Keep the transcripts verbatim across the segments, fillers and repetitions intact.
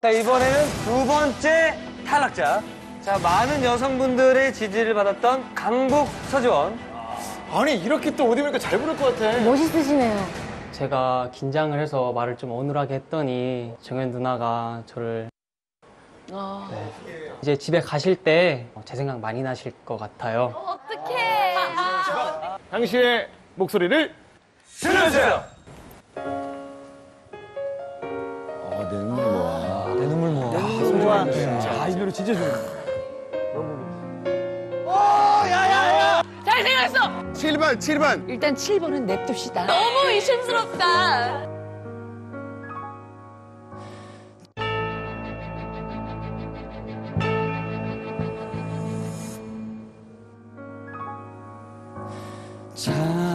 자, 이번에는 두 번째 탈락자. 자, 많은 여성분들의 지지를 받았던 강북 서지원. 아니, 이렇게 또 옷 입으니까 잘 부를 것 같아. 멋있으시네요. 제가 긴장을 해서 말을 좀 어눌하게 했더니 정연 누나가 저를 아... 네. 이제 집에 가실 때 제 생각 많이 나실 것 같아요. 어떡해. 당시의 목소리를 들려주세요. 아, 내 눈물 모아. 내 눈물 모아. 소중한 아, 이 노래 진짜 좋아. 잘 생각했어. 칠 번, 칠 번. 일단 칠 번은 냅둡시다. 너무 의심스럽다. 자,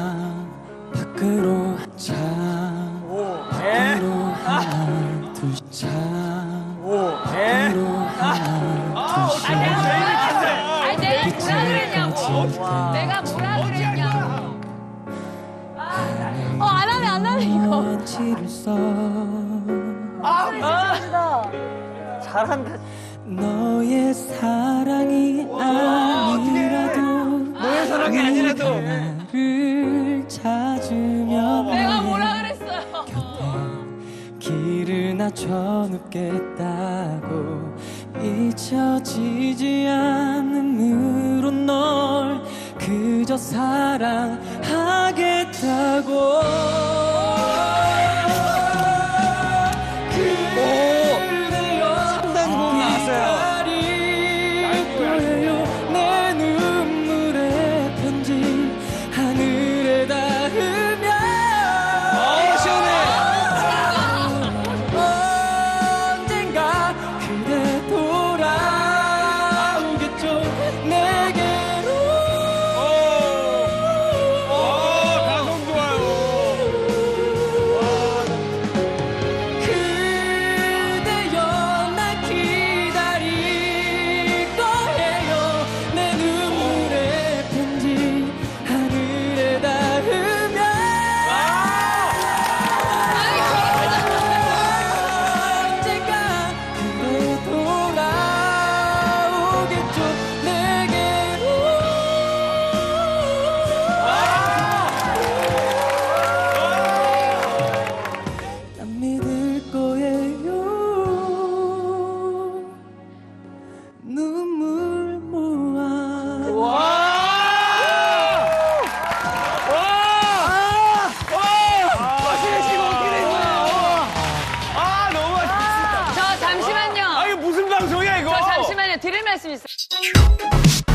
밖으로 자, 밖으로 하나, 둘, 자, 밖으로 하나, 둘, 자. 아니, 내가 뭐라 그랬냐고. 내가 뭐라 그랬냐고. 어, 안 하네, 안 하네, 이거. 아, 잘한다. 너의 사랑이 아니라도 너의 사랑이 아니라도 나를 찾으며 내가 뭐라 그랬어요. 길을 낮춰 눕겠다고 잊혀지지 않음으로 널 그저 사랑하겠다고. 저 잠시만요. 아, 이게 무슨 방송이야, 이거? 저 잠시만요. 드릴 말씀 있어요.